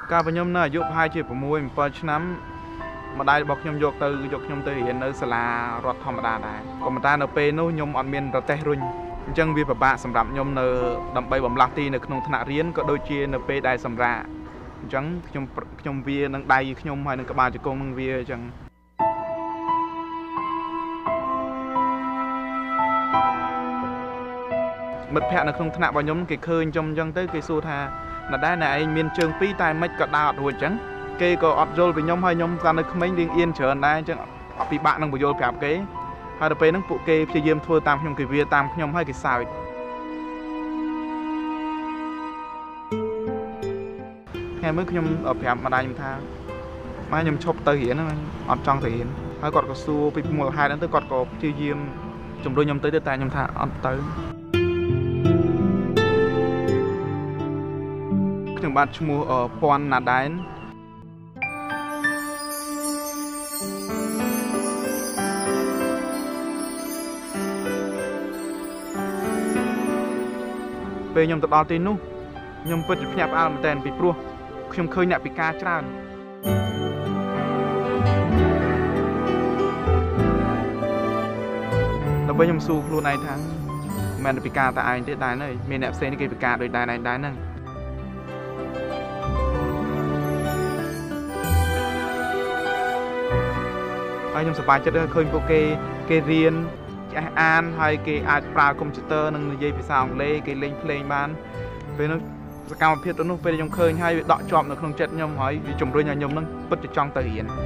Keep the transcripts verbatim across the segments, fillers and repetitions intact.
ការបខ្ញុំនៅអាយុប្រហែលជា6 7ឆ្នាំម្ដាយរបស់ខ្ញុំយកទៅយកខ្ញុំទៅរៀននៅសាលារដ្ឋធម្មតាដែរក៏ប៉ុន្តែនៅពេលនោះខ្ញុំអត់មានប្រទេសរុញអញ្ចឹងវាពិបាកសម្រាប់ខ្ញុំនៅដើម្បីបំលាស់ទីនៅក្នុងថ្នាក់រៀនក៏ដូចជានៅពេលដែលសម្រាកអញ្ចឹងខ្ញុំខ្ញុំវានឹងដៃខ្ញុំហើយនឹងក្បាលជង្គង់នឹងវាអញ្ចឹងមិត្តភ័ក្តិនៅក្នុងថ្នាក់របស់ខ្ញុំគេឃើញខ្ញុំអញ្ចឹងទៅគេសួរថាណ៎ដែរណែឯងមានជើងពីរតែមិនក៏ដើរអត់រួចអញ្ចឹងគេក៏អត់យល់ពីខ្ញុំហើយខ្ញុំកាលនៅក្មេងរៀងអៀនច្រើនដែរអញ្ចឹងអត់ពិបាកនឹងបញ្យល់ប្រាប់គេហើយដល់ពេលហ្នឹងពួកគេព្យាយាមធ្វើតាមខ្ញុំគេវាតាមខ្ញុំហើយគេសើចថ្ងៃមួយខ្ញុំប្រាប់ម្ដាយខ្ញុំថាម៉ែខ្ញុំឈប់ទៅរៀនហ្នឹងអត់ចង់ទៅរៀនហើយគាត់ក៏សួរពីមូលហេតុហ្នឹងទៅគាត់ក៏ព្យាយាមជំរុញខ្ញុំទៅតែខ្ញុំថាអត់ទៅខ្ញុំបាទឈ្មោះពាន់ណាដែនពេលខ្ញុំទៅដល់ទីនោះខ្ញុំពិតជាភ្ញាក់ផ្អើលមែនទែនពីព្រោះខ្ញុំឃើញអ្នកពិការច្រើនដល់ពេលខ្ញុំសួរខ្លួនឯងថាមិនមែនពិការតែឯងទេដែរហើយមានអ្នកផ្សេងគេពិការដូចដែរឯងដែរហ្នឹងហើយខ្ញុំសប្បាយចិត្តឃើញពួកគេគេរៀនចេះអានហើយគេអាចប្រើកុំព្យូទ័រនិងនិយាយភាសាអង់គ្លេសគេលេងភ្លេងបានពេលនោះសកម្មភាពទៅនោះពេលខ្ញុំឃើញហើយវាដកជាប់នៅក្នុងចិត្តខ្ញុំហើយវាជំរុញឲ្យខ្ញុំនឹងពិតជាចង់ទៅរៀន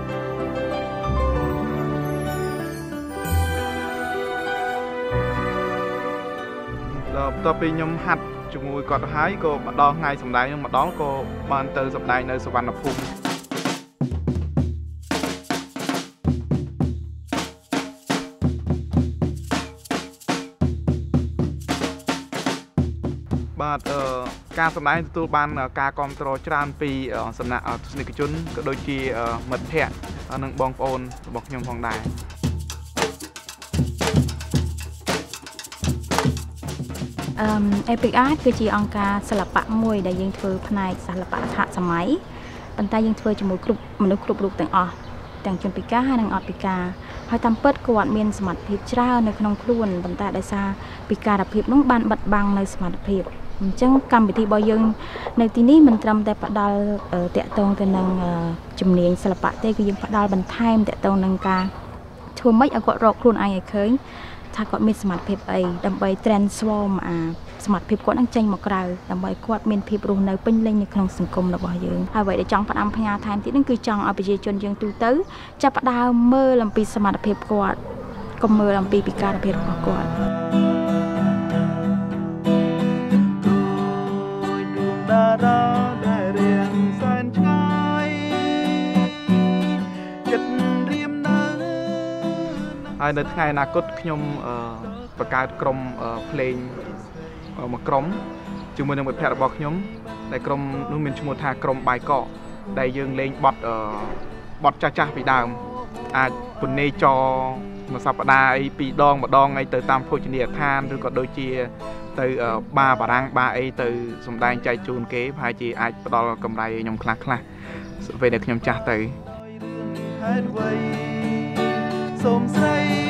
ដល់បន្ទាប់ពីខ្ញុំហាត់ជាមួយគាត់ហើយក៏ម្ដងថ្ងៃសម្ដែងខ្ញុំម្ដងក៏បានទៅសម្ដែងនៅសវណ្ណភូមិបាទការសម្ដែងទទួលបានការគាំទ្រច្រើនពីសំណាក់ទស្សនិកជនក៏ដូចជាមិត្តភ័ក្តិនិងបងប្អូនរបស់ខ្ញុំផងដែរអឺ Epic Art គឺជាអង្គការសិល្បៈមួយដែលយើងធ្វើផ្នែកសិល្បៈសហសម័យប៉ុន្តែយើងធ្វើជាមួយគ្រប់មនុស្សគ្រប់រូបទាំងអស់ទាំងជនពិការហើយនិងអត់ពិការហើយតាមពិតគាត់មានសមត្ថភាពច្រើននៅក្នុងខ្លួនប៉ុន្តែដោយសារពិការភាពនោះបានបិទបាំងនៅសមត្ថភាពអញ្ចឹងកម្មវិធីរបស់យើងនៅទីនេះមិនត្រឹមតែផ្ដល់តាក់ទងទៅនឹងជំនាញសិល្បៈទេគឺយើងផ្ដល់បន្ថែមតាក់ទងនឹងការធ្វើម៉េចឲ្យគាត់រកខ្លួនឯងឲ្យឃើញថាគាត់មានសមត្ថភាពអីដើម្បី transform អាសមត្ថភាពគាត់នឹងចេញមកក្រៅដើម្បីគាត់មានភាពរស់នៅពេញលេញនៅក្នុងសង្គមរបស់យើងហើយអ្វីដែលចង់ផ្ដាំផ្ញើថែមទៀតនឹងគឺចង់ឲ្យប្រជាជនយើងទូទៅចាប់ផ្ដើមមើលអំពីសមត្ថភាពគាត់កុំមើលអំពីពិការភាពរបស់គាត់ហើយនៅថ្ងៃអនាគតខ្ញុំបង្កើតក្រុមភ្លេងមួយក្រុមជាមួយនឹងមិត្តភ័ក្តិរបស់ខ្ញុំដែលក្រុមនោះមានឈ្មោះថាក្រុមបាយកកដែលយើងលេងបទបទចាស់ចាស់ពីដើមអាចពនេចរមួយសប្តាហ៍អីពីរដងម្ដងអីទៅតាមភោជនីយដ្ឋានឬក៏ដូចជាទៅបារបារាំងបាអីទៅសម្ដែងចែកជូនគេប្រហែលជាអាចផ្ដល់កម្រៃខ្ញុំខ្លះខ្លះពេលដែលខ្ញុំចាស់ទៅសូមស្រី